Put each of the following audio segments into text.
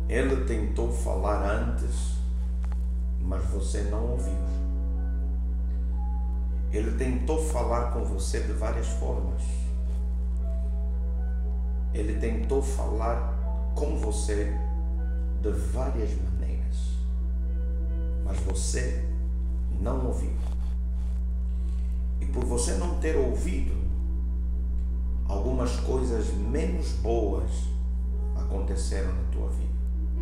Ele tentou falar antes, mas você não ouviu. Ele tentou falar com você de várias formas. Ele tentou falar com você de várias maneiras, mas você não ouviu. E por você não ter ouvido, algumas coisas menos boas aconteceram na tua vida.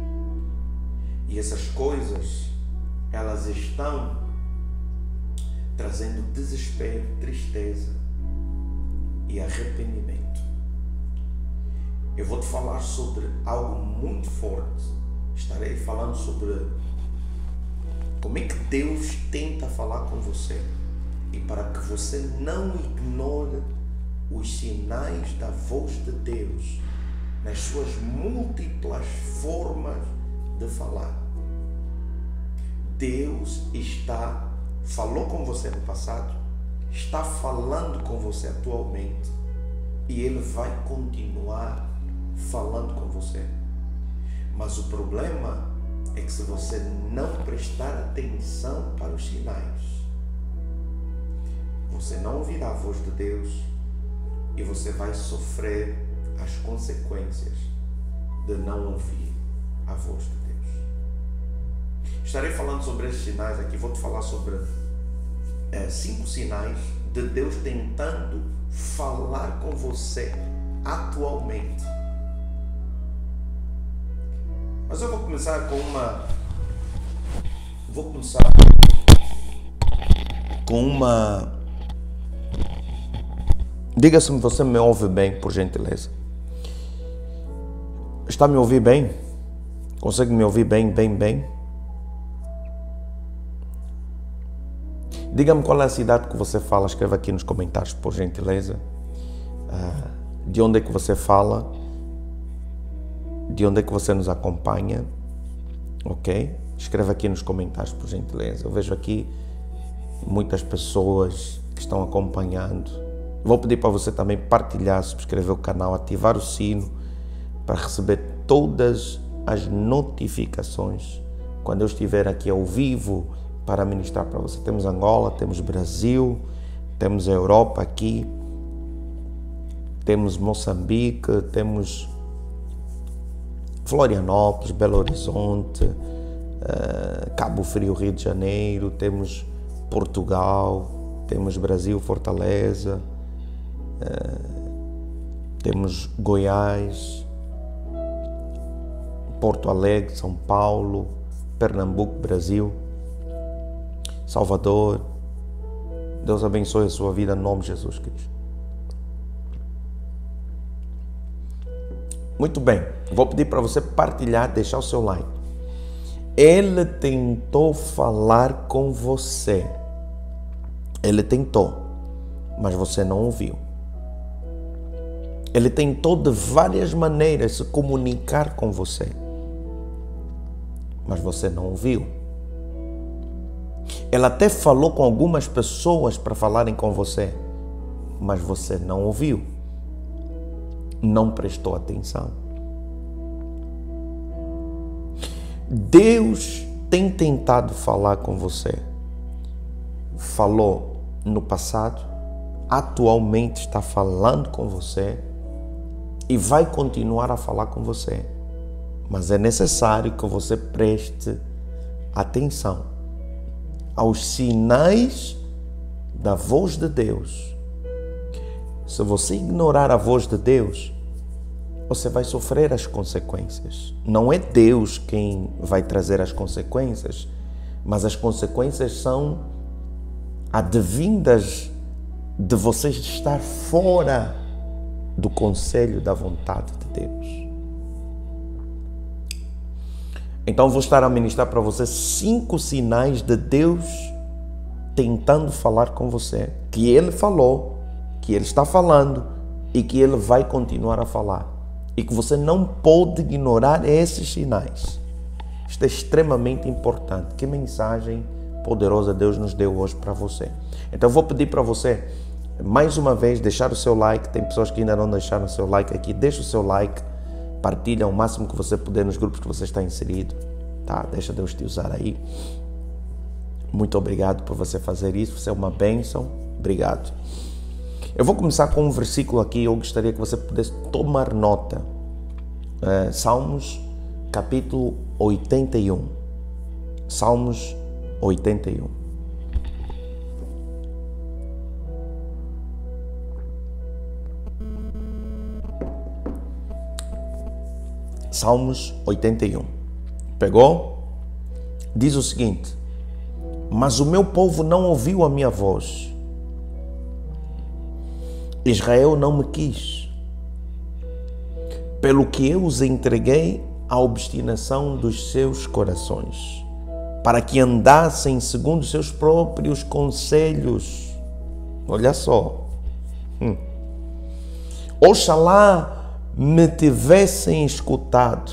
E essas coisas, elas estão trazendo desespero, tristeza e arrependimento. Eu vou te falar sobre algo muito forte. Estarei falando sobre como é que Deus tenta falar com você. E para que você não ignore os sinais da voz de Deus nas suas múltiplas formas de falar. Deus falou com você no passado, está falando com você atualmente e Ele vai continuar falando com você. Mas o problema é que se você não prestar atenção para os sinais, você não ouvirá a voz de Deus e você vai sofrer as consequências de não ouvir a voz de Deus. Estarei falando sobre esses sinais aqui. Vou te falar sobre 5 sinais de Deus tentando falar com você atualmente. Mas eu vou começar com uma... Diga se você me ouve bem, por gentileza. Está a me ouvir bem? Consegue me ouvir bem? Diga-me qual é a cidade que você fala. Escreva aqui nos comentários, por gentileza. De onde é que você fala? De onde é que você nos acompanha? Ok? Escreva aqui nos comentários, por gentileza. Eu vejo aqui muitas pessoas que estão acompanhando. Vou pedir para você também partilhar, subscrever o canal, ativar o sino para receber todas as notificações quando eu estiver aqui ao vivo para ministrar para você. Temos Angola, temos Brasil, temos a Europa aqui, temos Moçambique, temos Florianópolis, Belo Horizonte, Cabo Frio, Rio de Janeiro, temos Portugal, temos Brasil, Fortaleza, temos Goiás, Porto Alegre, São Paulo, Pernambuco, Brasil, Salvador. Deus abençoe a sua vida em nome de Jesus Cristo. Muito bem, vou pedir para você partilhar, deixar o seu like. Ele tentou falar com você. Ele tentou, mas você não ouviu. Ele tentou de várias maneiras se comunicar com você, mas você não ouviu. Ele até falou com algumas pessoas para falarem com você, mas você não ouviu. Não prestou atenção. Deus tem tentado falar com você. Falou no passado, atualmente está falando com você e vai continuar a falar com você. Mas é necessário que você preste atenção aos sinais da voz de Deus. Se você ignorar a voz de Deus, você vai sofrer as consequências. Não é Deus quem vai trazer as consequências, mas as consequências são advindas de você estar fora do conselho da vontade de Deus. Então vou estar a ministrar para você 5 sinais de Deus tentando falar com você, que Ele falou, que Ele está falando e que Ele vai continuar a falar. E que você não pode ignorar esses sinais. Isto é extremamente importante. Que mensagem poderosa Deus nos deu hoje para você. Então eu vou pedir para você, mais uma vez, deixar o seu like. Tem pessoas que ainda não deixaram o seu like aqui. Deixa o seu like Partilha o máximo que você puder nos grupos que você está inserido. Tá? Deixa Deus te usar aí. Muito obrigado por você fazer isso. Você é uma bênção. Obrigado. Eu vou começar com um versículo aqui. Eu gostaria que você pudesse tomar nota. Salmos, capítulo 81. Salmos 81. Salmos 81. Pegou? Diz o seguinte: mas o meu povo não ouviu a minha voz. Israel não me quis. Pelo que eu os entreguei à obstinação dos seus corações, para que andassem segundo os seus próprios conselhos. Olha só. Oxalá me tivessem escutado.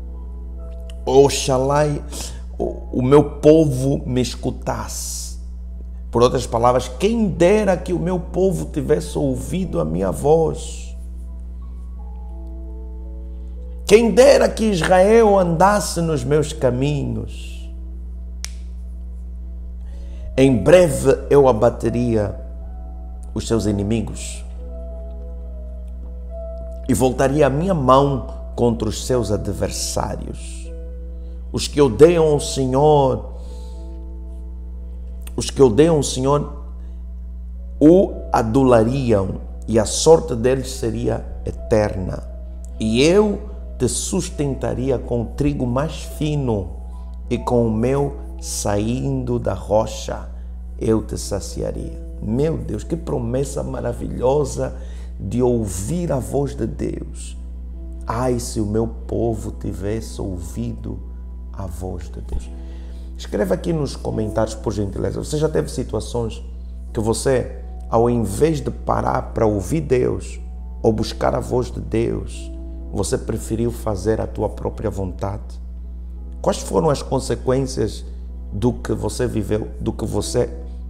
Oxalá o meu povo me escutasse. Por outras palavras, quem dera que o meu povo tivesse ouvido a minha voz. Quem dera que Israel andasse nos meus caminhos. Em breve eu abateria os seus inimigos e voltaria a minha mão contra os seus adversários. Os que odeiam o Senhor, o adulariam, e a sorte deles seria eterna. E eu te sustentaria com o trigo mais fino, e com o mel saindo da rocha eu te saciaria. Meu Deus, que promessa maravilhosa de ouvir a voz de Deus. Ai, se o meu povo tivesse ouvido a voz de Deus. Escreva aqui nos comentários, por gentileza. Você já teve situações que você, ao invés de parar para ouvir Deus ou buscar a voz de Deus, você preferiu fazer a tua própria vontade? Quais foram as consequências do que você viveu, do que você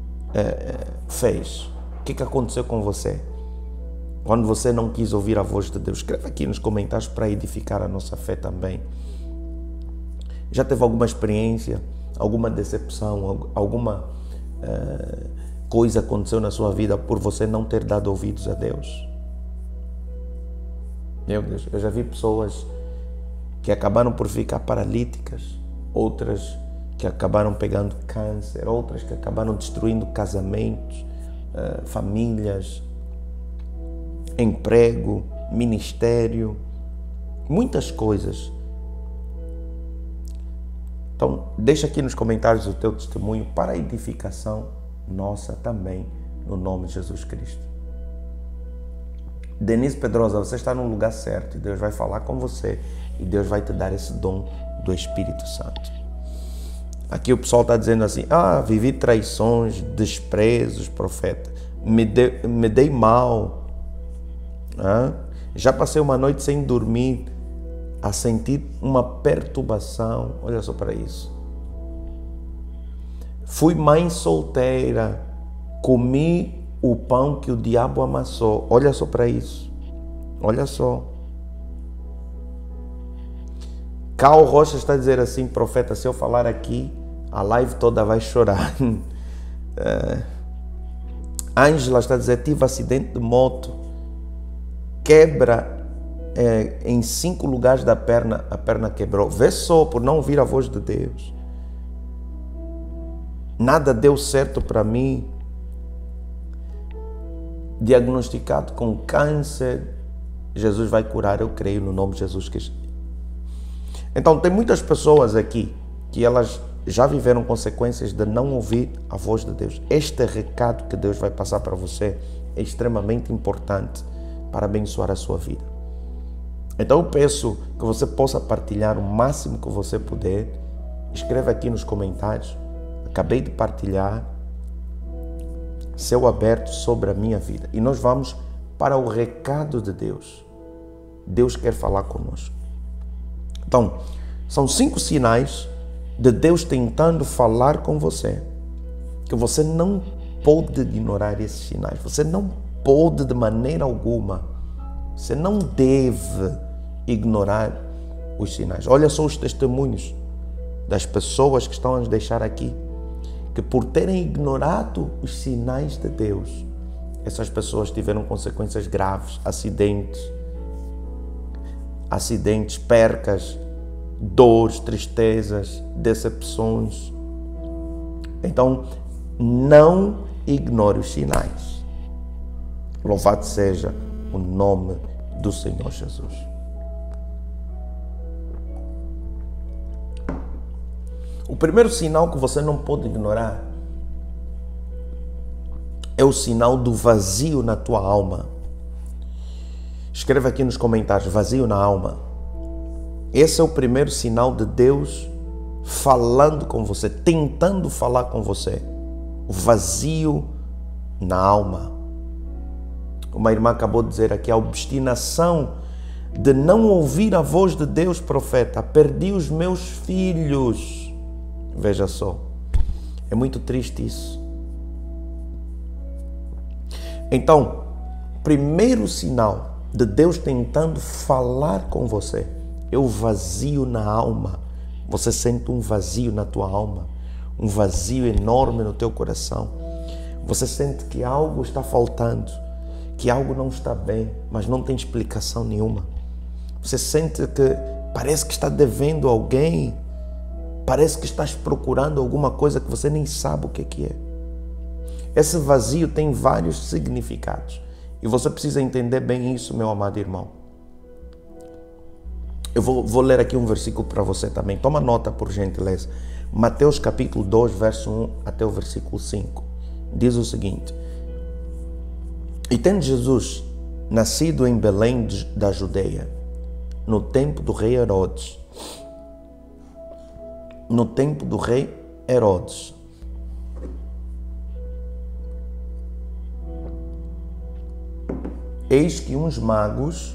fez? O que aconteceu com você quando você não quis ouvir a voz de Deus? Escreva aqui nos comentários para edificar a nossa fé também. Já teve alguma experiência, alguma decepção, alguma coisa aconteceu na sua vida por você não ter dado ouvidos a Deus? Meu Deus, eu já vi pessoas que acabaram por ficar paralíticas, outras que acabaram pegando câncer, outras que acabaram destruindo casamentos, famílias, emprego, ministério, muitas coisas. Então, deixa aqui nos comentários o teu testemunho para a edificação nossa também, no nome de Jesus Cristo. Denise Pedrosa, você está no lugar certo, e Deus vai falar com você, e Deus vai te dar esse dom do Espírito Santo. Aqui o pessoal está dizendo assim: vivi traições, desprezos, profeta, me dei mal, já passei uma noite sem dormir, a sentir uma perturbação. Olha só para isso. Fui mãe solteira, comi o pão que o diabo amassou. Olha só para isso. Olha só. Cal Rocha está a dizer assim: profeta, se eu falar aqui, a live toda vai chorar. Ângela está a dizer: tive acidente de moto, quebra em 5 lugares da perna, a perna quebrou. Vê só, por não ouvir a voz de Deus. Nada deu certo para mim. Diagnosticado com câncer. Jesus vai curar, eu creio no nome de Jesus Cristo. Então, tem muitas pessoas aqui que elas já viveram consequências de não ouvir a voz de Deus. Este recado que Deus vai passar para você é extremamente importante para abençoar a sua vida. Então eu peço que você possa partilhar o máximo que você puder. Escreva aqui nos comentários: acabei de partilhar, céu aberto sobre a minha vida. E nós vamos para o recado de Deus. Deus quer falar conosco. Então, são 5 sinais de Deus tentando falar com você, que você não pode ignorar esses sinais. Você não pode de maneira alguma, você não deve ignorar os sinais. Olha só os testemunhos das pessoas que estão a nos deixar aqui, que por terem ignorado os sinais de Deus, essas pessoas tiveram consequências graves, acidentes, percas, dores, tristezas, decepções. Então, não ignore os sinais. Louvado seja o nome do Senhor Jesus. O primeiro sinal que você não pode ignorar é o sinal do vazio na tua alma. Escreva aqui nos comentários, vazio na alma. Esse é o primeiro sinal de Deus falando com você, tentando falar com você. O vazio na alma. Uma irmã acabou de dizer aqui, a obstinação de não ouvir a voz de Deus, profeta. Perdi os meus filhos. Veja só, é muito triste isso. Então, primeiro sinal de Deus tentando falar com você é o vazio na alma. Você sente um vazio na tua alma, um vazio enorme no teu coração. Você sente que algo está faltando, que algo não está bem, mas não tem explicação nenhuma. Você sente que parece que está devendo a alguém, parece que estás procurando alguma coisa que você nem sabe o que é. Esse vazio tem vários significados e você precisa entender bem isso, meu amado irmão. Eu vou ler aqui um versículo para você também. Toma nota, por gentileza. Mateus capítulo 2, verso 1 até o versículo 5. Diz o seguinte: E tendo Jesus nascido em Belém da Judeia, no tempo do rei Herodes, eis que uns magos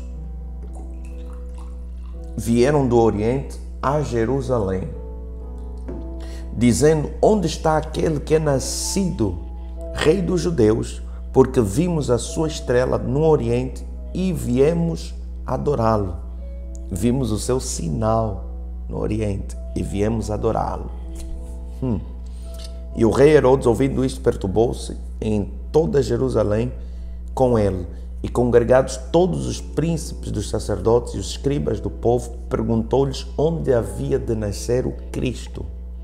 vieram do Oriente a Jerusalém, dizendo: Onde está aquele que é nascido Rei dos Judeus? Porque vimos a sua estrela no Oriente e viemos adorá-lo. Vimos o seu sinal no Oriente e viemos adorá-lo. E o rei Herodes, ouvindo isto, perturbou-se em toda Jerusalém com ele. E congregados todos os príncipes dos sacerdotes e os escribas do povo, perguntou-lhes onde havia de nascer o Cristo.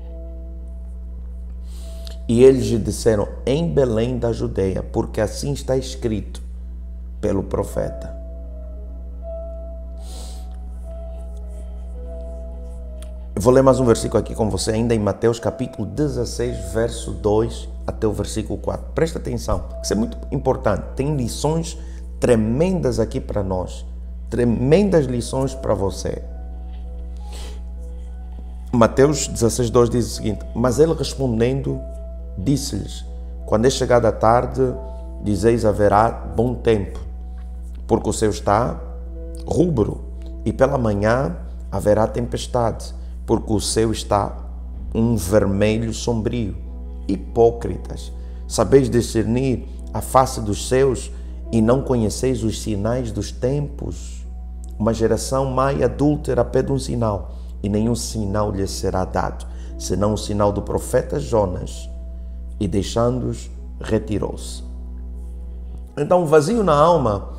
E eles lhe disseram: em Belém da Judeia, porque assim está escrito pelo profeta. Eu vou ler mais um versículo aqui com você, ainda em Mateus capítulo 16, verso 2 até o versículo 4. Presta atenção, isso é muito importante. Tem lições tremendas aqui para nós, tremendas lições para você. Mateus 16, 2 diz o seguinte: Mas ele respondendo, disse-lhes: Quando é chegada a tarde, dizeis haverá bom tempo, porque o céu está rubro, e pela manhã haverá tempestade, porque o céu está um vermelho sombrio. Hipócritas, sabeis discernir a face dos céus e não conheceis os sinais dos tempos? Uma geração má e adúltera pede um sinal, e nenhum sinal lhe será dado, senão o sinal do profeta Jonas. E deixando-os, retirou-se. Então, vazio na alma,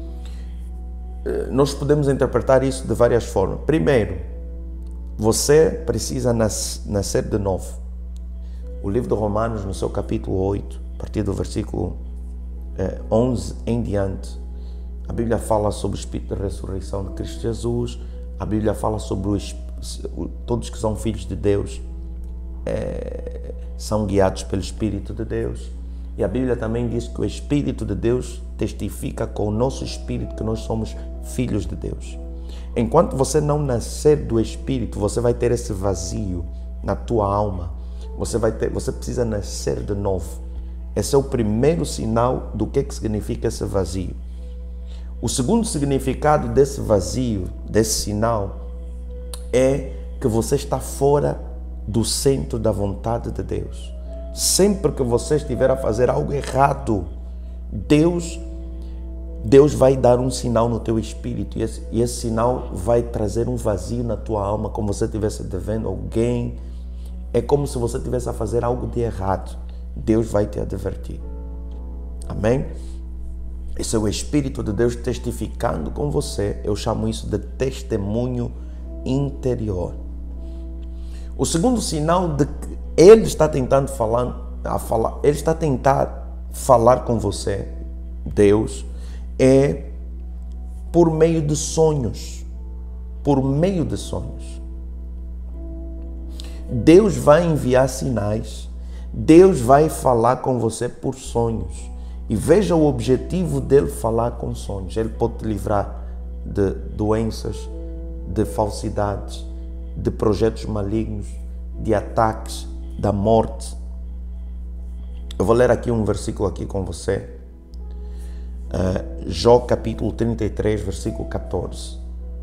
nós podemos interpretar isso de várias formas. Primeiro, você precisa nascer de novo. O livro de Romanos, no seu capítulo 8, a partir do versículo 11 em diante, a Bíblia fala sobre o Espírito de ressurreição de Cristo Jesus. A Bíblia fala sobre todos que são filhos de Deus são guiados pelo Espírito de Deus. E a Bíblia também diz que o Espírito de Deus testifica com o nosso espírito que nós somos filhos de Deus. Enquanto você não nascer do Espírito, você vai ter esse vazio na tua alma. Você precisa nascer de novo. Esse é o primeiro sinal do que significa esse vazio. O segundo significado desse vazio, desse sinal, é que você está fora do centro da vontade de Deus. Sempre que você estiver a fazer algo errado, Deus Deus vai dar um sinal no teu espírito e esse sinal vai trazer um vazio na tua alma, como se você estivesse devendo alguém. É como se você estivesse a fazer algo de errado. Deus vai te advertir. Amém? Esse é o Espírito de Deus testificando com você. Eu chamo isso de testemunho interior. O segundo sinal de que Ele está tentando Ele está tentando falar com você, Deus, é por meio de sonhos. Por meio de sonhos. Deus vai enviar sinais. Deus vai falar com você por sonhos. E veja o objetivo dele falar com sonhos. Ele pode te livrar de doenças, de falsidades, de projetos malignos, de ataques, da morte. Eu vou ler aqui um versículo aqui com você. Jó capítulo 33, versículo 14.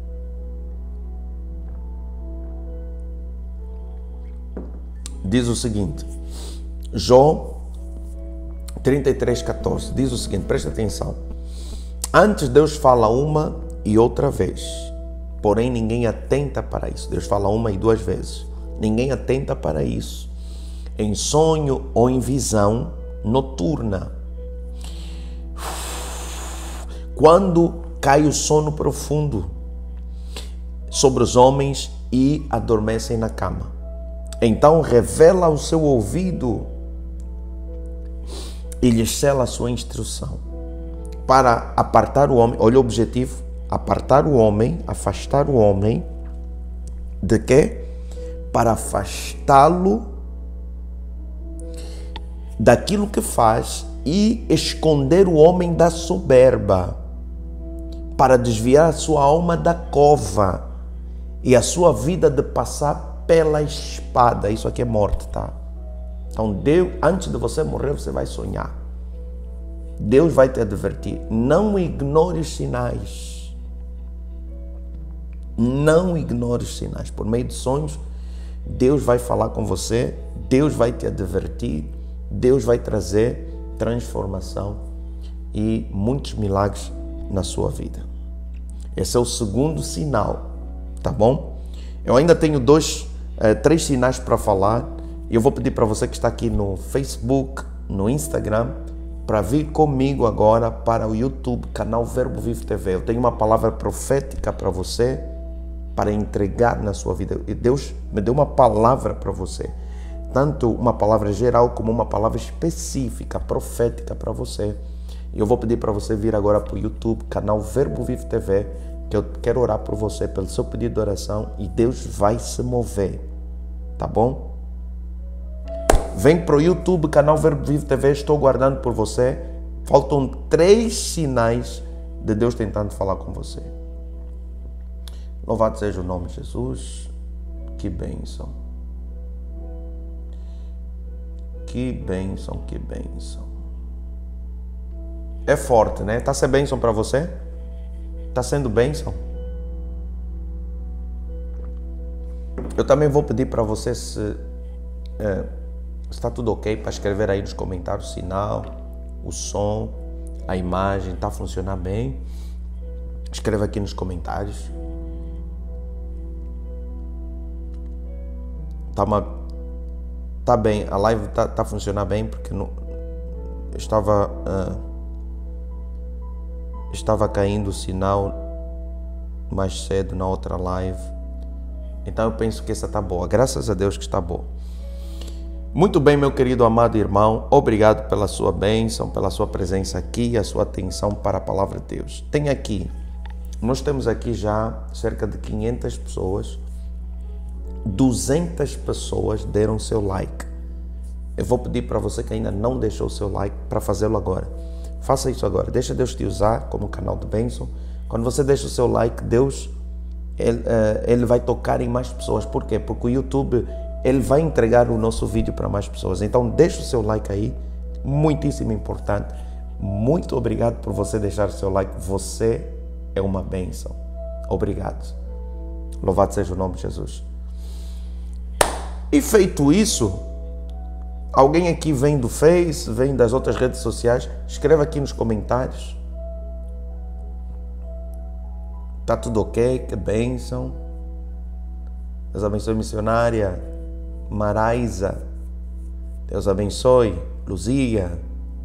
Diz o seguinte, Jó 33:14, diz o seguinte, presta atenção. Antes Deus fala uma e outra vez, porém ninguém atenta para isso. Deus fala uma e duas vezes, ninguém atenta para isso. Em sonho ou em visão noturna. Quando cai o sono profundo sobre os homens e adormecem na cama. Então revela ao seu ouvido e lhes sela a sua instrução. Para apartar o homem, olha o objetivo, apartar o homem, afastar o homem de quê? Para afastá-lo daquilo que faz e esconder o homem da soberba, para desviar a sua alma da cova e a sua vida de passar pela espada. Isso aqui é morte, tá? Então Deus, antes de você morrer, você vai sonhar. Deus vai te advertir. Não ignore os sinais. Não ignore os sinais. Por meio de sonhos, Deus vai falar com você. Deus vai te advertir. Deus vai trazer transformação e muitos milagres na sua vida. Esse é o segundo sinal, tá bom? Eu ainda tenho três sinais para falar. E eu vou pedir para você que está aqui no Facebook, no Instagram, para vir comigo agora para o YouTube, canal Verbo Vivo TV. Eu tenho uma palavra profética para você, para entregar na sua vida. E Deus me deu uma palavra para você. Tanto uma palavra geral como uma palavra específica, profética para você. E eu vou pedir para você vir agora para o YouTube, canal Verbo Vivo TV, que eu quero orar por você, pelo seu pedido de oração, e Deus vai se mover, tá bom? Vem para o YouTube, canal Verbo Vivo TV, estou guardando por você. Faltam 3 sinais de Deus tentando falar com você. Louvado seja o nome de Jesus. Que bênção. Que bênção, que bênção. É forte, né? Está sendo bênção para você? Está sendo bênção? Eu também vou pedir para você se está tudo ok, para escrever aí nos comentários o sinal, o som, a imagem, está funcionando bem. Escreva aqui nos comentários. Tá bem, a live tá funcionando bem, porque estava caindo o sinal mais cedo na outra live. Então eu penso que essa tá boa. Graças a Deus que está boa. Muito bem, meu querido amado irmão, obrigado pela sua bênção, pela sua presença aqui e a sua atenção para a palavra de Deus. Nós temos aqui já cerca de 500 pessoas, 200 pessoas deram seu like. Eu vou pedir para você que ainda não deixou o seu like para fazê-lo agora. Faça isso agora, deixa Deus te usar como canal de bênção. Quando você deixa o seu like, Deus, ele vai tocar em mais pessoas. Por quê? Porque o YouTube, ele vai entregar o nosso vídeo para mais pessoas. Então deixa o seu like aí, muitíssimo importante. Muito obrigado por você deixar o seu like. Você é uma bênção. Obrigado. Louvado seja o nome de Jesus. E feito isso, alguém aqui vem do Face, vem das outras redes sociais, escreva aqui nos comentários. Tá tudo ok? Que bênção. Deus abençoe missionária Maraisa. Deus abençoe Luzia.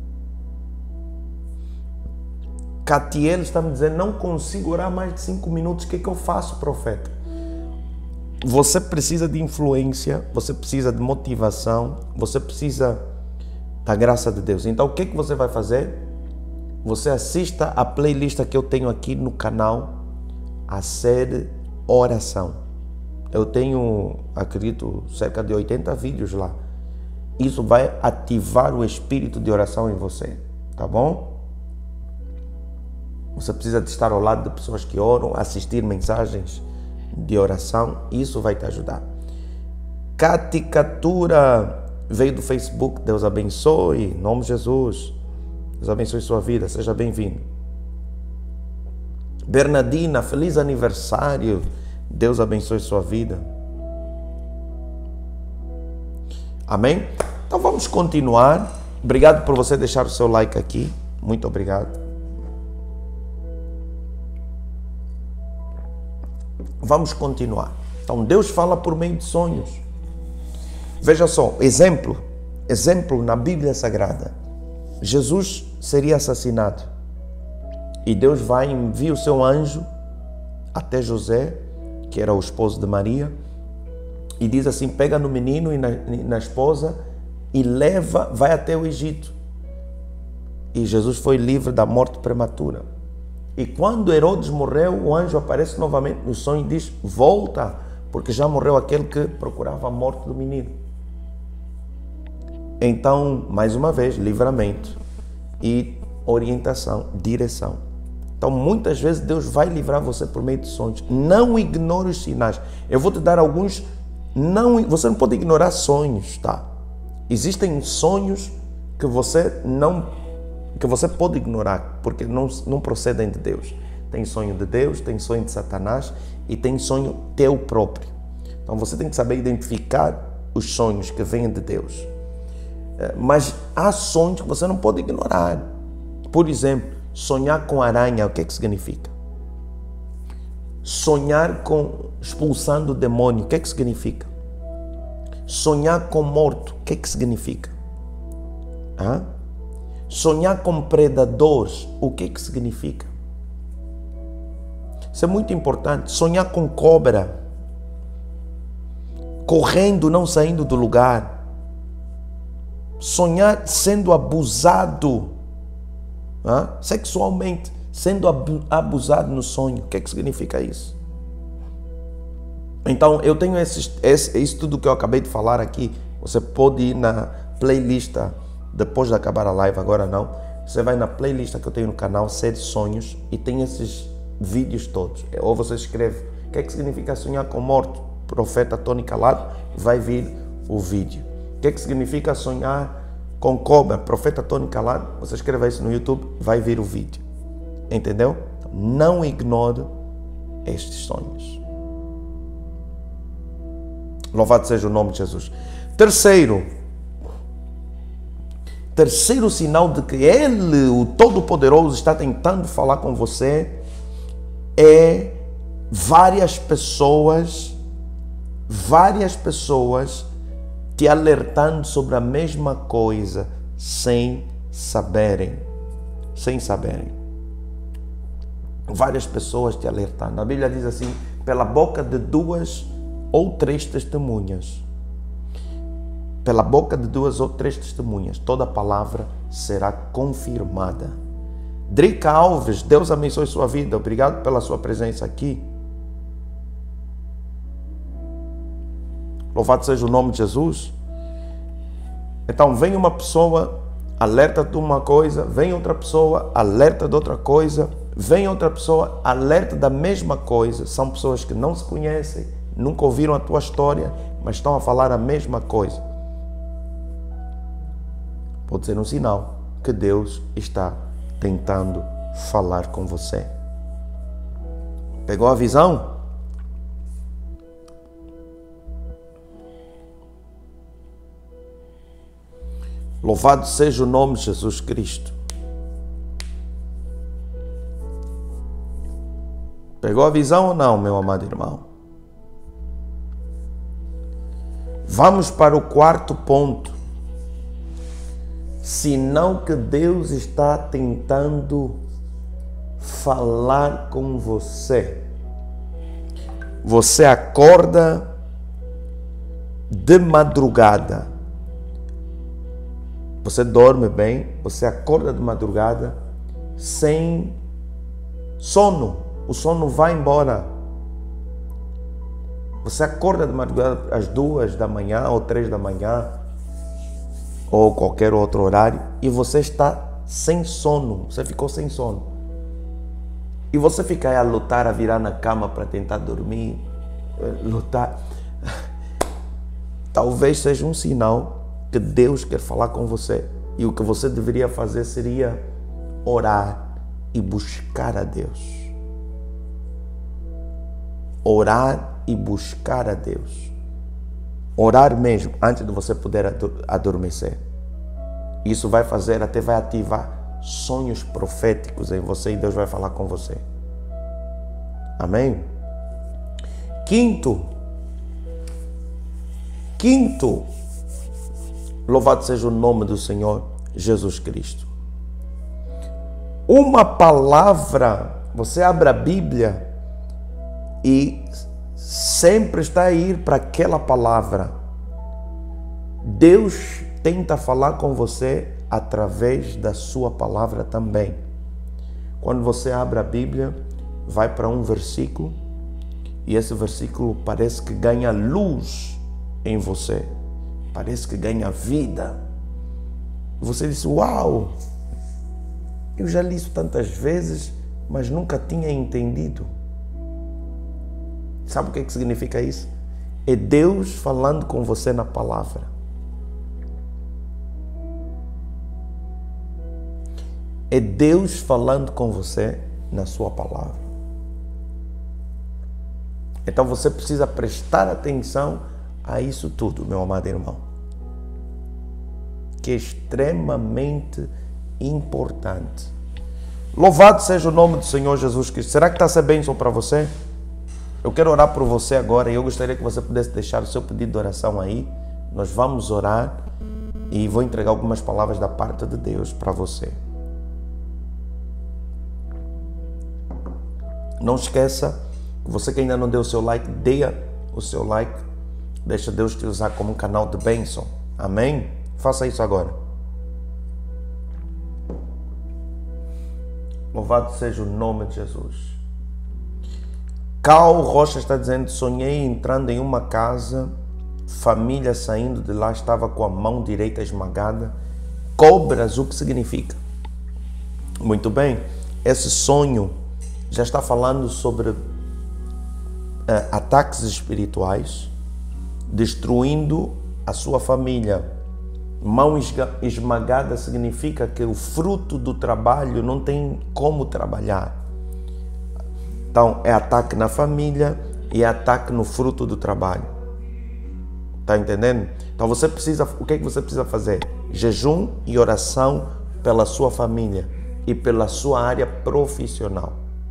Catiel está me dizendo, não consigo orar mais de 5 minutos. O que é que eu faço, profeta? Você precisa de influência, você precisa de motivação, você precisa da graça de Deus. Então o que é que você vai fazer? Você assista a playlist que eu tenho aqui no canal, a série Oração. Eu tenho, acredito, cerca de 80 vídeos lá. Isso vai ativar o espírito de oração em você, tá bom? Você precisa de estar ao lado de pessoas que oram, assistir mensagens de oração, isso vai te ajudar. Caticatura veio do Facebook, Deus abençoe, em nome de Jesus. Deus abençoe sua vida, seja bem-vindo. Bernardina, feliz aniversário, Deus abençoe sua vida. Amém? Então vamos continuar. Obrigado por você deixar o seu like aqui, muito obrigado. Vamos continuar. Então Deus fala por meio de sonhos. Veja só, exemplo na Bíblia Sagrada. Jesus seria assassinado e Deus vai enviar o seu anjo até José, que era o esposo de Maria, e diz assim, pega no menino e na esposa e leva, vai até o Egito. E Jesus foi livre da morte prematura. E quando Herodes morreu, o anjo aparece novamente no sonho e diz, volta, porque já morreu aquele que procurava a morte do menino. Então, mais uma vez, livramento e orientação, direção. Então, muitas vezes Deus vai livrar você por meio de sonhos. Não ignore os sinais. Eu vou te dar alguns. Você não pode ignorar sonhos, tá? Existem sonhos que você pode ignorar, porque não procedem de Deus. Tem sonho de Deus, tem sonho de Satanás e tem sonho teu próprio. Então, você tem que saber identificar os sonhos que vêm de Deus. Mas há sonhos que você não pode ignorar. Por exemplo, sonhar com aranha, o que é que significa? Sonhar com expulsando o demônio, o que é que significa? Sonhar com morto, o que é que significa? Sonhar com predadores, o que é que significa? Isso é muito importante. Sonhar com cobra, correndo, não saindo do lugar. Sonhar sendo abusado sexualmente, sendo abusado no sonho. O que é que significa isso? Então, eu tenho isso tudo que eu acabei de falar aqui. Você pode ir na playlist, depois de acabar a live, agora não. Você vai na playlist que eu tenho no canal, Série Sonhos, e tem esses vídeos todos. Ou você escreve, o que é que significa sonhar com morto? Profeta Tony Calado, vai vir o vídeo. O que é que significa sonhar com cobra? Profeta Tony Calado, você escreve isso no YouTube, vai vir o vídeo. Entendeu? Não ignore estes sonhos. Louvado seja o nome de Jesus. Terceiro sinal de que Ele, o Todo-Poderoso, está tentando falar com você é várias pessoas te alertando sobre a mesma coisa sem saberem. Várias pessoas te alertando. A Bíblia diz assim, pela boca de 2 ou 3 testemunhas. Pela boca de 2 ou 3 testemunhas, toda palavra será confirmada. Drica Alves, Deus abençoe sua vida. Obrigado pela sua presença aqui. Louvado seja o nome de Jesus. Então, vem uma pessoa, alerta de uma coisa, vem outra pessoa, alerta de outra coisa, vem outra pessoa, alerta da mesma coisa. São pessoas que não se conhecem, nunca ouviram a tua história, mas estão a falar a mesma coisa. Pode ser um sinal que Deus está tentando falar com você. Pegou a visão? Louvado seja o nome de Jesus Cristo. Pegou a visão ou não, meu amado irmão? Vamos para o quarto ponto. Sinal que Deus está tentando falar com você. Você acorda de madrugada. Você dorme bem, você acorda de madrugada sem sono. O sono vai embora. Você acorda de madrugada às 2 da manhã ou 3 da manhã ou qualquer outro horário e você está sem sono. Você ficou sem sono. E você fica aí a lutar, a virar na cama para tentar dormir. Lutar. Talvez seja um sinal que Deus quer falar com você. E o que você deveria fazer seria orar e buscar a Deus. Orar e buscar a Deus. Orar mesmo, antes de você poder adormecer. Isso vai fazer, até vai ativar sonhos proféticos em você e Deus vai falar com você. Amém? Quinto, louvado seja o nome do Senhor Jesus Cristo. Uma palavra, você abre a Bíblia e sempre está a ir para aquela palavra. Deus tenta falar com você através da sua palavra também. Quando você abre a Bíblia, vai para um versículo e esse versículo parece que ganha luz em você. Parece que ganha vida. Você diz, uau, eu já li isso tantas vezes, mas nunca tinha entendido. Sabe o que significa isso? É Deus falando com você na palavra. É Deus falando com você na sua palavra. Então você precisa prestar atenção a isso tudo, meu amado irmão. Que é extremamente importante. Louvado seja o nome do Senhor Jesus Cristo. Será que está a ser bênção para você? Eu quero orar por você agora e eu gostaria que você pudesse deixar o seu pedido de oração aí. Nós vamos orar e vou entregar algumas palavras da parte de Deus para você. Não esqueça, você que ainda não deu o seu like, dê o seu like. Deixa Deus te usar como um canal de bênção. Amém? Faça isso agora. Louvado seja o nome de Jesus. Cal Rocha está dizendo, sonhei entrando em uma casa, família saindo de lá, estava com a mão direita esmagada. Cobras, o que significa? Muito bem, esse sonho já está falando sobre ataques espirituais, destruindo a sua família. Mão esmagada significa que o fruto do trabalho não tem como trabalhar. Então, é ataque na família e é ataque no fruto do trabalho. Está entendendo? Então, você precisa, o que é que você precisa fazer? Jejum e oração pela sua família e pela sua área profissional.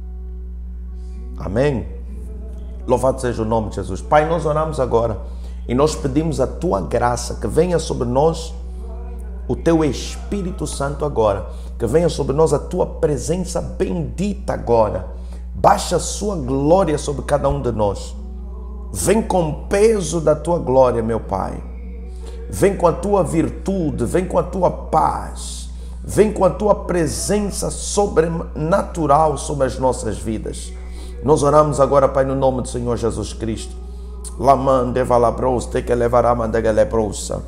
Amém? Louvado seja o nome de Jesus. Pai, nós oramos agora e nós pedimos a Tua graça, que venha sobre nós o Teu Espírito Santo agora, que venha sobre nós a Tua presença bendita agora. Baixa a Sua glória sobre cada um de nós. Vem com o peso da Tua glória, meu Pai. Vem com a Tua virtude, vem com a Tua paz. Vem com a Tua presença sobrenatural sobre as nossas vidas. Nós oramos agora, Pai, no nome do Senhor Jesus Cristo. Lamande valabros, te que levará mandegaleprosa.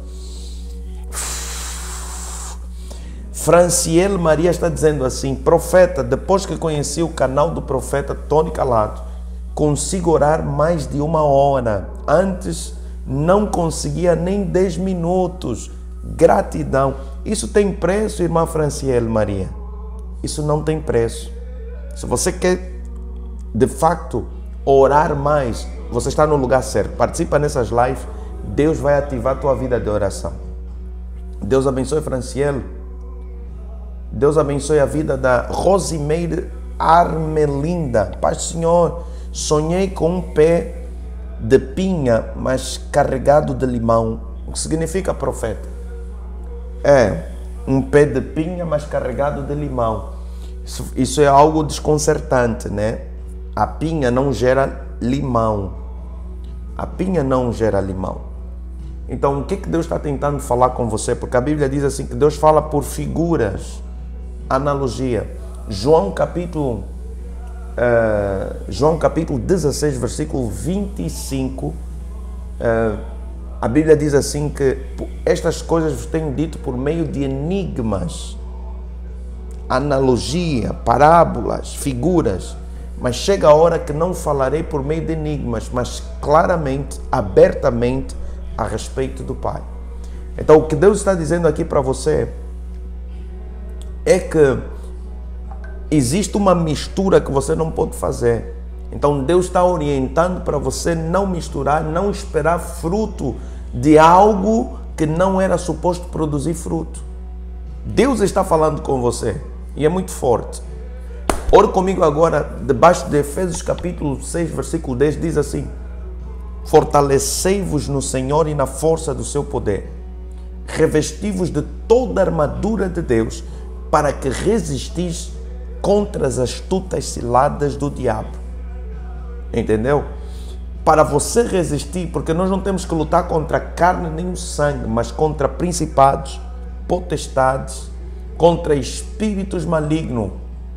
Franciele Maria está dizendo assim, profeta, depois que conheci o canal do profeta Tony Calado, consigo orar mais de 1 hora. Antes não conseguia nem 10 minutos. Gratidão. Isso tem preço, irmã Franciele Maria? Isso não tem preço. Se você quer, de facto, orar mais, você está no lugar certo. Participa nessas lives. Deus vai ativar a tua vida de oração. Deus abençoe Franciele. Deus abençoe a vida da Rosimeire Armelinda. Paz, Senhor, sonhei com um pé de pinha, mas carregado de limão. O que significa, profeta? Um pé de pinha, mas carregado de limão. Isso é algo desconcertante, né? A pinha não gera limão. A pinha não gera limão. Então, o que Deus está tentando falar com você? Porque a Bíblia diz assim, que Deus fala por figuras, analogia. João capítulo 16, versículo 25, a Bíblia diz assim que estas coisas vos tenho dito por meio de enigmas, analogia, parábolas, figuras, mas chega a hora que não falarei por meio de enigmas, mas claramente, abertamente, a respeito do Pai. Então, o que Deus está dizendo aqui para você é que existe uma mistura que você não pode fazer. Então, Deus está orientando para você não misturar, não esperar fruto de algo que não era suposto produzir fruto. Deus está falando com você e é muito forte. Ore comigo agora, debaixo de Efésios capítulo 6, versículo 10, diz assim: fortalecei-vos no Senhor e na força do seu poder. Revesti-vos de toda a armadura de Deus, para que resistis contra as astutas ciladas do diabo. Entendeu? Para você resistir, porque nós não temos que lutar contra a carne nem o sangue, mas contra principados, potestades, contra espíritos malignos.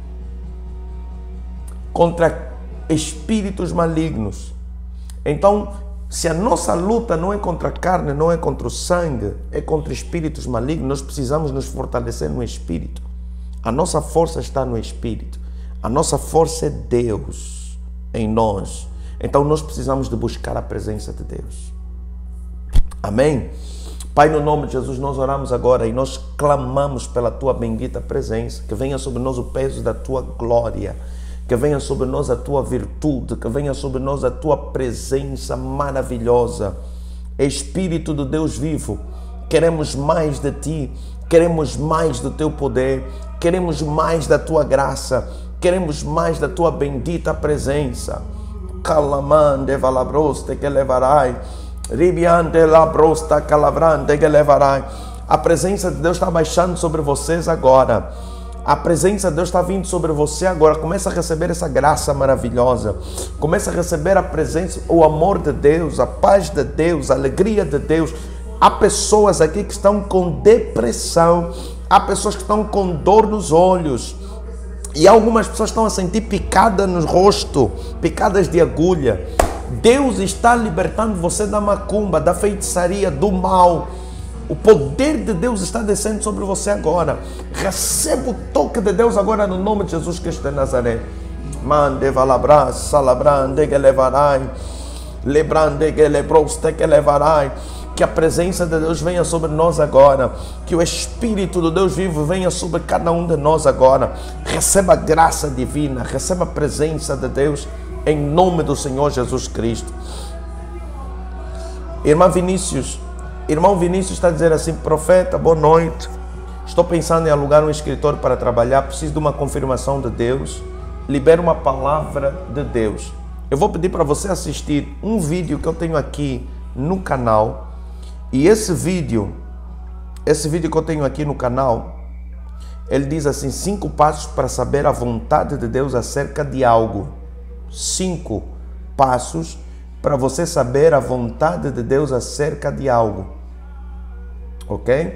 Contra espíritos malignos. Então, se a nossa luta não é contra a carne, não é contra o sangue, é contra espíritos malignos, nós precisamos nos fortalecer no espírito. A nossa força está no espírito. A nossa força é Deus em nós. Então, nós precisamos de buscar a presença de Deus. Amém? Pai, no nome de Jesus, nós oramos agora e nós clamamos pela Tua bendita presença, que venha sobre nós o peso da Tua glória, que venha sobre nós a Tua virtude, que venha sobre nós a Tua presença maravilhosa. Espírito do Deus vivo, queremos mais de Ti, queremos mais do Teu poder, queremos mais da Tua graça, queremos mais da Tua bendita presença. Calamande valabroste que levarai, ribiante labrosta calavrante que levarai. A presença de Deus está baixando sobre vocês agora. A presença de Deus está vindo sobre você agora. Começa a receber essa graça maravilhosa. Começa a receber a presença, o amor de Deus, a paz de Deus, a alegria de Deus. Há pessoas aqui que estão com depressão. Há pessoas que estão com dor nos olhos. E algumas pessoas estão a sentir picada no rosto, picadas de agulha. Deus está libertando você da macumba, da feitiçaria, do mal. O poder de Deus está descendo sobre você agora. Receba o toque de Deus agora no nome de Jesus Cristo de Nazaré. Mande valabras, salabrande que levarai, lebrande que lebroste que levarai. Que a presença de Deus venha sobre nós agora. Que o Espírito do Deus vivo venha sobre cada um de nós agora. Receba a graça divina, receba a presença de Deus em nome do Senhor Jesus Cristo. Irmão Vinícius está a dizer assim: profeta, boa noite. Estou pensando em alugar um escritório para trabalhar, preciso de uma confirmação de Deus. Libera uma palavra de Deus. Eu vou pedir para você assistir um vídeo que eu tenho aqui no canal. E esse vídeo que eu tenho aqui no canal, ele diz assim: 5 passos para saber a vontade de Deus acerca de algo. 5 passos para você saber a vontade de Deus acerca de algo. Ok?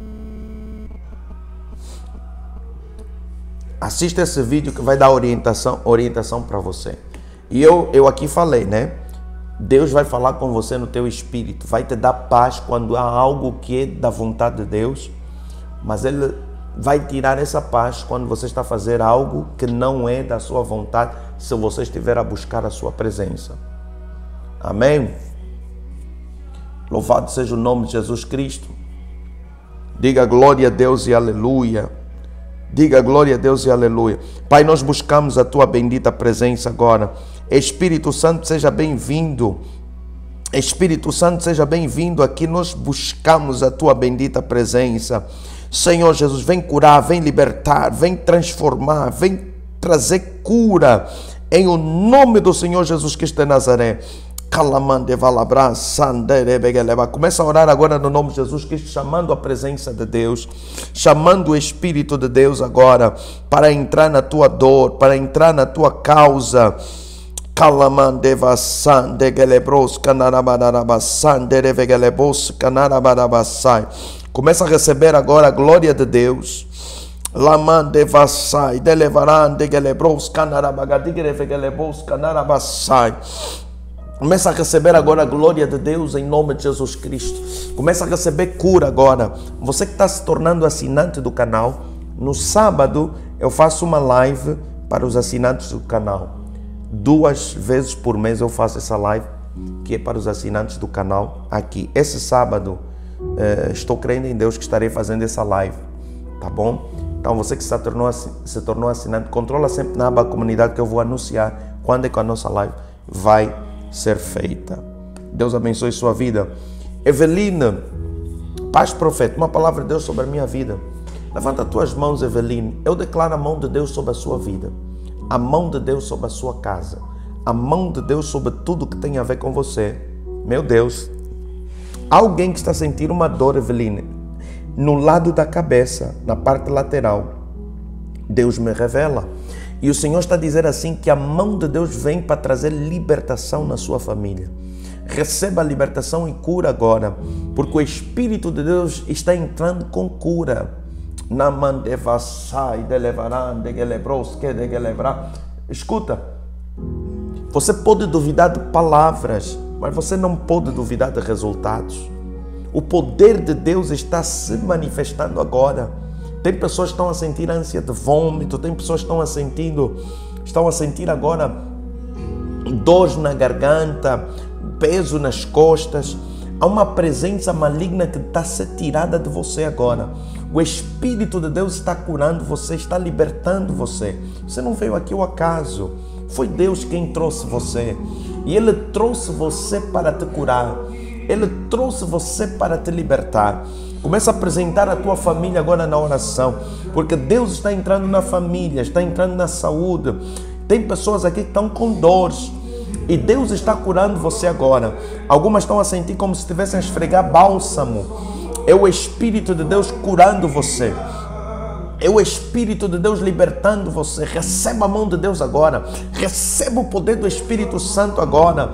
Assista esse vídeo que vai dar orientação para você. E eu aqui falei, né? Deus vai falar com você no teu espírito, vai te dar paz quando há algo que é da vontade de Deus, mas Ele vai tirar essa paz quando você está a fazer algo que não é da sua vontade, se você estiver a buscar a sua presença. Amém? Louvado seja o nome de Jesus Cristo. Diga glória a Deus e aleluia. Diga glória a Deus e aleluia. Pai, nós buscamos a Tua bendita presença agora. Espírito Santo, seja bem-vindo. Espírito Santo, seja bem-vindo. Aqui nós buscamos a Tua bendita presença. Senhor Jesus, vem curar, vem libertar, vem transformar, vem trazer cura em o nome do Senhor Jesus Cristo de Nazaré. Começa a orar agora no nome de Jesus Cristo, chamando a presença de Deus, chamando o Espírito de Deus agora para entrar na tua dor, para entrar na tua causa. Começa a receber agora a glória de Deus. Começa a receber agora a glória de Deus em nome de Jesus Cristo. Começa a receber cura agora. Você que está se tornando assinante do canal, no sábado eu faço uma live para os assinantes do canal. 2 vezes por mês eu faço essa live, que é para os assinantes do canal aqui. Esse sábado estou crendo em Deus que estarei fazendo essa live, tá bom? Então você que se tornou assinante, controla sempre na aba comunidade que eu vou anunciar quando é que a nossa live vai ser feita. Deus abençoe sua vida. Eveline, paz profeta, uma palavra de Deus sobre a minha vida. Levanta as tuas mãos, Eveline. Eu declaro a mão de Deus sobre a sua vida, a mão de Deus sobre a sua casa, a mão de Deus sobre tudo que tem a ver com você. Meu Deus, alguém que está sentindo uma dor, Eveline, no lado da cabeça, na parte lateral, Deus me revela. E o Senhor está a dizer assim que a mão de Deus vem para trazer libertação na sua família. Receba a libertação e cura agora, porque o Espírito de Deus está entrando com cura. Escuta, você pode duvidar de palavras, mas você não pode duvidar de resultados. O poder de Deus está se manifestando agora. Tem pessoas que estão a sentir ânsia de vômito, tem pessoas que estão a sentir agora dores na garganta, peso nas costas. Há uma presença maligna que está a ser tirada de você agora. O Espírito de Deus está curando você, está libertando você. Você não veio aqui ao acaso. Foi Deus quem trouxe você. E Ele trouxe você para te curar. Ele trouxe você para te libertar. Começa a apresentar a tua família agora na oração, porque Deus está entrando na família, está entrando na saúde. Tem pessoas aqui que estão com dores e Deus está curando você agora. Algumas estão a sentir como se estivessem a esfregar bálsamo. É o Espírito de Deus curando você. É o Espírito de Deus libertando você. Receba a mão de Deus agora. Receba o poder do Espírito Santo agora.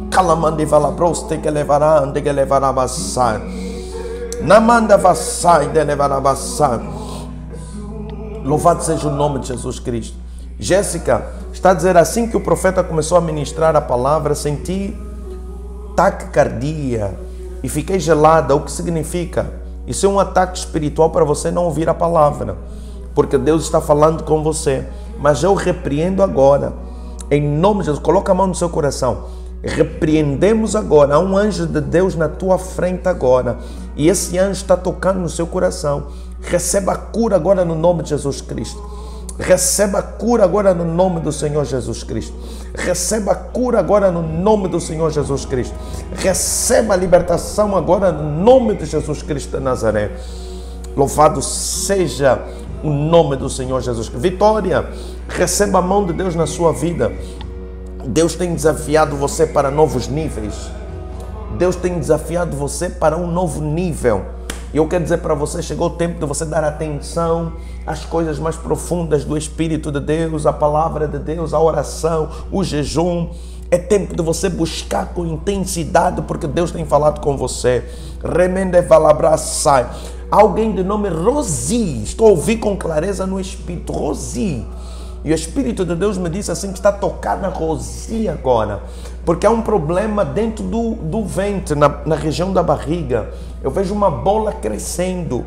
Louvado seja o nome de Jesus Cristo. Jéssica, está a dizer assim que o profeta começou a ministrar a palavra, senti taquicardia e fiquei gelada. O que significa? Isso é um ataque espiritual para você não ouvir a palavra, porque Deus está falando com você. Mas eu repreendo agora, em nome de Jesus. Coloca a mão no seu coração. Repreendemos agora. Há um anjo de Deus na tua frente agora, e esse anjo está tocando no seu coração. Receba a cura agora no nome de Jesus Cristo. Receba a cura agora no nome do Senhor Jesus Cristo. Receba a cura agora no nome do Senhor Jesus Cristo. Receba a libertação agora no nome de Jesus Cristo de Nazaré. Louvado seja o nome do Senhor Jesus Cristo. Vitória, receba a mão de Deus na sua vida. Deus tem desafiado você para novos níveis. Deus tem desafiado você para um novo nível. E eu quero dizer para você, chegou o tempo de você dar atenção às coisas mais profundas do Espírito de Deus, a palavra de Deus, a oração, o jejum. É tempo de você buscar com intensidade, porque Deus tem falado com você. Remende valabraçai. Alguém de nome Rosi, estou a ouvir com clareza no Espírito, Rosi. E o Espírito de Deus me disse assim que está tocando na Rosi agora, porque há um problema dentro do ventre, na região da barriga. Eu vejo uma bola crescendo.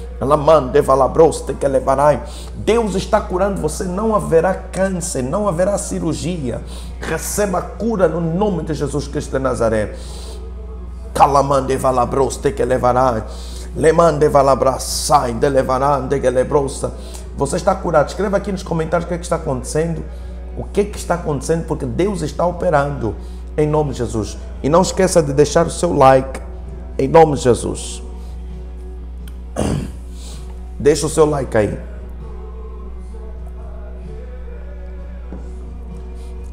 Deus está curando você, não haverá câncer, não haverá cirurgia. Receba a cura no nome de Jesus Cristo de Nazaré. Você está curado. Escreva aqui nos comentários o que está acontecendo. O que está acontecendo, porque Deus está operando em nome de Jesus. E não esqueça de deixar o seu like em nome de Jesus. Deixa o seu like aí.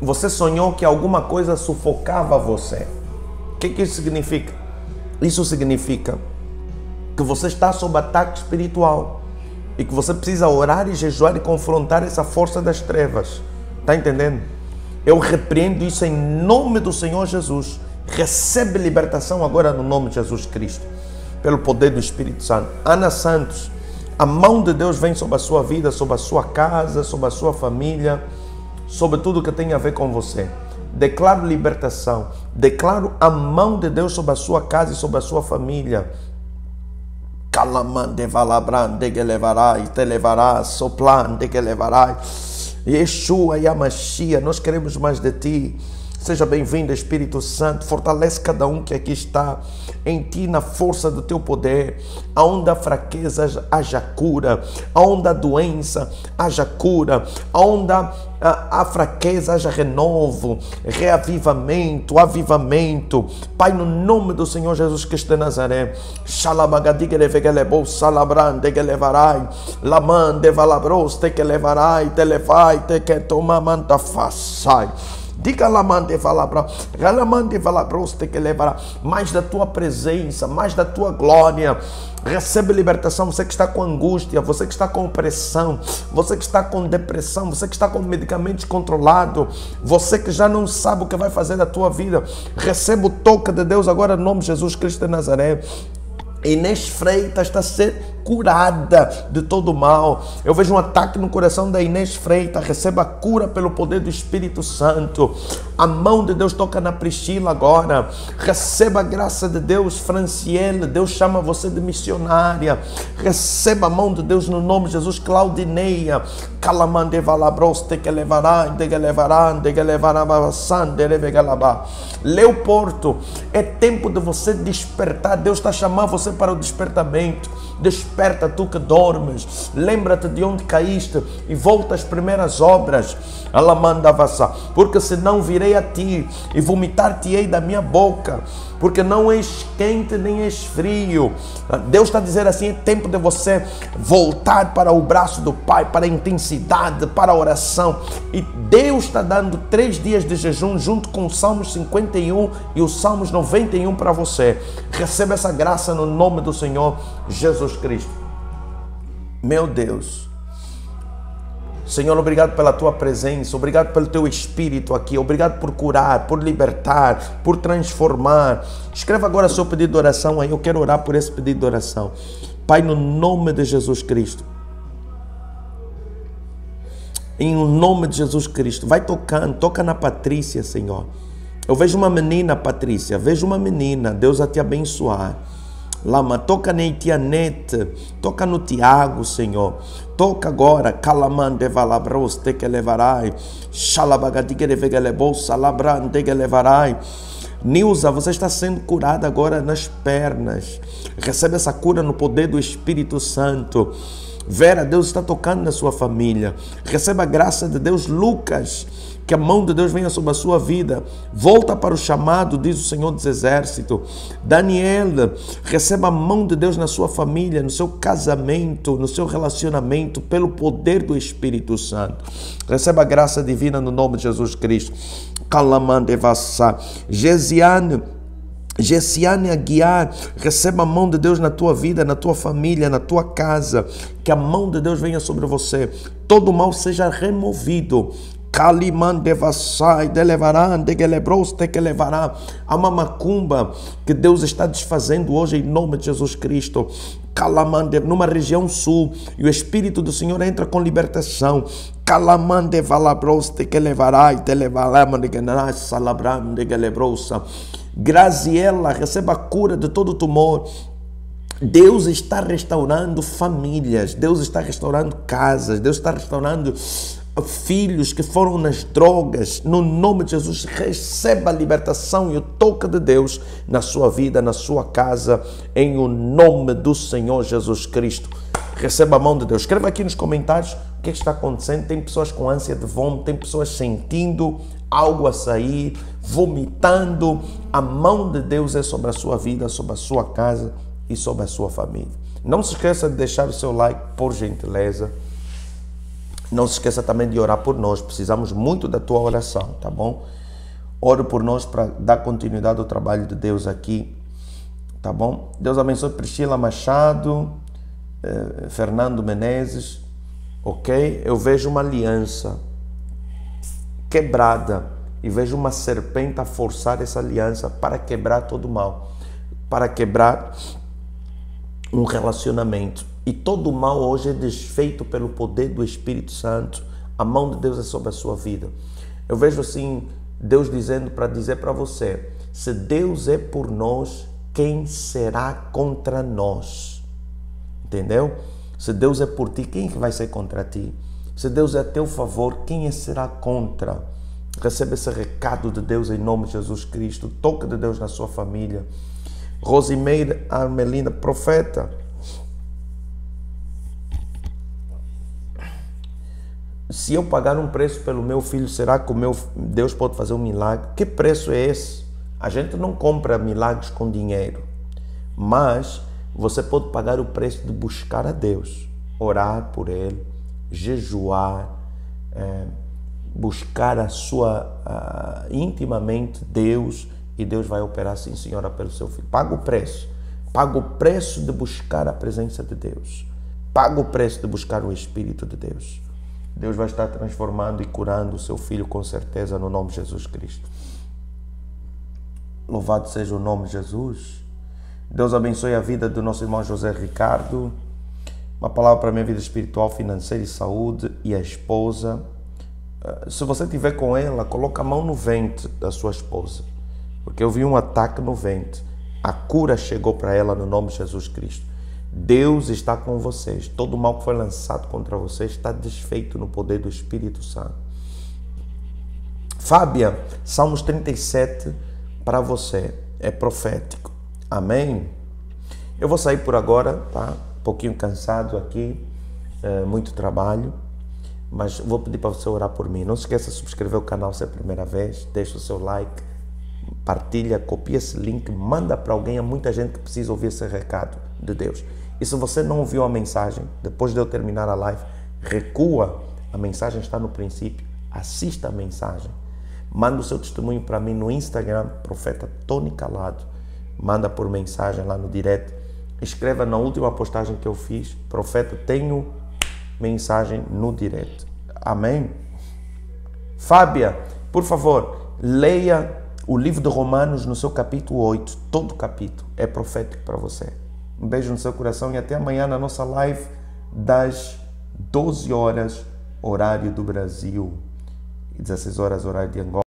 Você sonhou que alguma coisa sufocava você. O que isso significa? Isso significa que você está sob ataque espiritual e que você precisa orar e jejuar e confrontar essa força das trevas. Está entendendo? Eu repreendo isso em nome do Senhor Jesus. Recebe libertação agora no nome de Jesus Cristo, pelo poder do Espírito Santo. Ana Santos, a mão de Deus vem sobre a sua vida, sobre a sua casa, sobre a sua família, sobre tudo que tem a ver com você. Declaro libertação, declaro a mão de Deus sobre a sua casa e sobre a sua família. Calamande valabrande que levarai, te levará, soplande que levarai. Yeshua e Amashia, nós queremos mais de ti. Seja bem-vindo, Espírito Santo. Fortalece cada um que aqui está. Em ti, na força do teu poder. Aonde há fraqueza, haja cura. Aonde há doença, haja cura. Aonde há fraqueza, haja renovo, reavivamento, avivamento. Pai, no nome do Senhor Jesus Cristo de Nazaré. Shalabagadiga levegelebo, salabrande que levarai. Lamande valabros te que levarai, te levai, te que toma manta façai. Diga lamande valabra, galamande valabros te que levará. Mais da tua presença, mais da tua glória. Recebe libertação, você que está com angústia, você que está com opressão, você que está com depressão, você que está com medicamentos controlados, você que já não sabe o que vai fazer da tua vida. Recebe o toque de Deus agora no nome de Jesus Cristo de Nazaré. Inês Freitas está a ser curada de todo mal. Eu vejo um ataque no coração da Inês Freitas. Receba a cura pelo poder do Espírito Santo. A mão de Deus toca na Priscila agora. Receba a graça de Deus, Franciele. Deus chama você de missionária. Receba a mão de Deus no nome de Jesus, Claudineia. Calamande valabros te que levará, de que levará, de que levará, de levegalabá. Leopoldo, é tempo de você despertar. Deus está chamando você para o despertamento. Desperta tu que dormes, lembra-te de onde caíste e volta às primeiras obras. Porque senão virei a ti e vomitar-te-ei da minha boca, porque não és quente nem és frio. Deus está a dizer assim, é tempo de você voltar para o braço do Pai, para a intensidade, para a oração. E Deus está dando 3 dias de jejum junto com o Salmos 51 e o Salmos 91 para você. Receba essa graça no nome do Senhor Jesus Cristo. Meu Deus, Senhor, obrigado pela tua presença, obrigado pelo teu Espírito aqui, obrigado por curar, por libertar, por transformar. Escreva agora seu pedido de oração aí, eu quero orar por esse pedido de oração. Pai, no nome de Jesus Cristo, em nome de Jesus Cristo, vai tocando, toca na Patrícia, Senhor. Eu vejo uma menina, Patrícia, vejo uma menina, Deus vai te abençoar. Lama, toca na Itianete, toca no Tiago, Senhor. Toca agora, Calamande valabros te que levarai, Xalabagadiga de vegelebo, Salabrande que levarai. Nilza, você está sendo curada agora nas pernas. Recebe essa cura no poder do Espírito Santo. Vera, Deus está tocando na sua família. Receba a graça de Deus. Lucas, que a mão de Deus venha sobre a sua vida. Volta para o chamado, diz o Senhor dos Exércitos. Daniela, receba a mão de Deus na sua família, no seu casamento, no seu relacionamento, pelo poder do Espírito Santo. Receba a graça divina no nome de Jesus Cristo. Calamande vassa. Gessiane Aguiar, receba a mão de Deus na tua vida, na tua família, na tua casa. Que a mão de Deus venha sobre você. Todo mal seja removido. Calimande vassai, delevarán, de que lebros, te que levará. Há uma macumba que Deus está desfazendo hoje em nome de Jesus Cristo. Calamande, numa região sul, e o Espírito do Senhor entra com libertação. Calamande valabros, te que levará, te levará, de que narás, salabram, de que lebrosa. Graziela, receba a cura de todo tumor. Deus está restaurando famílias, Deus está restaurando casas, Deus está restaurando filhos que foram nas drogas. No nome de Jesus, receba a libertação e o toque de Deus na sua vida, na sua casa, em o nome do Senhor Jesus Cristo. Receba a mão de Deus. Escreva aqui nos comentários o que está acontecendo. Tem pessoas com ânsia de vômito, tem pessoas sentindo algo a sair, vomitando. A mão de Deus é sobre a sua vida, sobre a sua casa e sobre a sua família. Não se esqueça de deixar o seu like, por gentileza. Não se esqueça também de orar por nós. Precisamos muito da tua oração, tá bom? Ore por nós para dar continuidade ao trabalho de Deus aqui, tá bom? Deus abençoe Priscila Machado, Fernando Menezes, ok? Eu vejo uma aliança quebrada e vejo uma serpente a forçar essa aliança para quebrar todo o mal, para quebrar um relacionamento. E todo o mal hoje é desfeito pelo poder do Espírito Santo. A mão de Deus é sobre a sua vida. Eu vejo assim, Deus dizendo para dizer para você, se Deus é por nós, quem será contra nós? Entendeu? Se Deus é por ti, quem vai ser contra ti? Se Deus é a teu favor, quem será contra? Receba esse recado de Deus em nome de Jesus Cristo. Toque de Deus na sua família. Rosimeira Armelina, profeta. Se eu pagar um preço pelo meu filho, será que Deus pode fazer um milagre? Que preço é esse? A gente não compra milagres com dinheiro, mas você pode pagar o preço de buscar a Deus, orar por Ele, jejuar, buscar intimamente Deus, e Deus vai operar, sim, senhora, pelo seu filho. Paga o preço. Paga o preço de buscar a presença de Deus. Paga o preço de buscar o Espírito de Deus. Deus vai estar transformando e curando o seu filho com certeza no nome de Jesus Cristo. Louvado seja o nome de Jesus. Deus abençoe a vida do nosso irmão José Ricardo. Uma palavra para a minha vida espiritual, financeira e saúde, e a esposa. Se você estiver com ela, coloca a mão no ventre da sua esposa, porque eu vi um ataque no ventre. A cura chegou para ela no nome de Jesus Cristo. Deus está com vocês. Todo o mal que foi lançado contra vocês está desfeito no poder do Espírito Santo. Fábia, Salmos 37 para você. É profético. Amém? Eu vou sair por agora, tá? Um pouquinho cansado aqui, muito trabalho, mas vou pedir para você orar por mim. Não se esqueça de subscrever o canal se é a primeira vez, deixa o seu like, partilha, copia esse link, manda para alguém. Há muita gente que precisa ouvir esse recado de Deus. E se você não ouviu a mensagem, depois de eu terminar a live, recua, a mensagem está no princípio, assista a mensagem. Manda o seu testemunho para mim no Instagram, Profeta Tony Calado. Manda por mensagem lá no direct. Escreva na última postagem que eu fiz, Profeta, tenho mensagem no direct. Amém? Fábia, por favor, leia o livro de Romanos no seu capítulo 8. Todo o capítulo é profético para você. Um beijo no seu coração e até amanhã na nossa live das 12 horas, horário do Brasil, e 16 horas, horário de Angola.